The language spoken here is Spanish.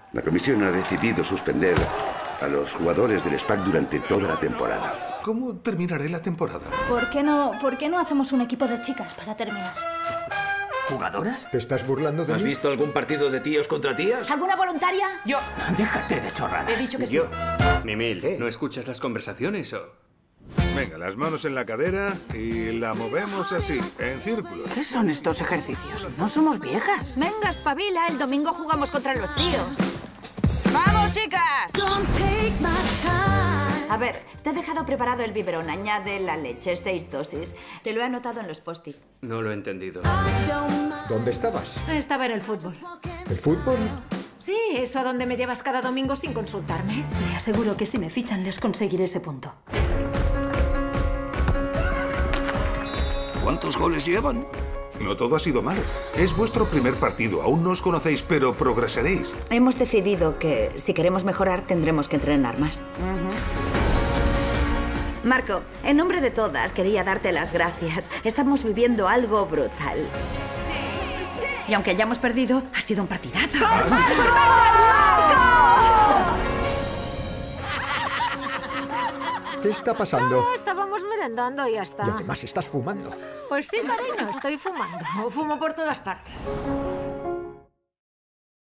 La comisión ha decidido suspender a los jugadores del SPAC durante toda la temporada. ¿Cómo terminaré la temporada? ¿Por qué no hacemos un equipo de chicas para terminar? ¿Jugadoras? ¿Te estás burlando de ¿Has mí? visto algún partido de tíos contra tías? ¿Alguna voluntaria? Yo. Déjate de chorradas. He dicho que sí. Mimil, ¿no escuchas las conversaciones o...? Venga, las manos en la cadera y la movemos así, en círculo. ¿Qué son estos ejercicios? No somos viejas. Venga, espabila. El domingo jugamos contra los tíos. ¡Vamos, chicas! A ver, te he dejado preparado el biberón. Añade la leche, 6 dosis. Te lo he anotado en los post-it. No lo he entendido. ¿Dónde estabas? Estaba en el fútbol. ¿El fútbol? Sí, eso a donde me llevas cada domingo sin consultarme. Le aseguro que si me fichan les conseguiré ese punto. ¿Cuántos goles llevan? No todo ha sido malo. Es vuestro primer partido. Aún no os conocéis, pero progresaréis. Hemos decidido que si queremos mejorar tendremos que entrenar más. Marco, en nombre de todas quería darte las gracias. Estamos viviendo algo brutal. Y aunque hayamos perdido, ha sido un partidazo. ¿Qué está pasando? No, estábamos merendando y ya está. Y además estás fumando. Pues sí, cariño, estoy fumando. Fumo por todas partes.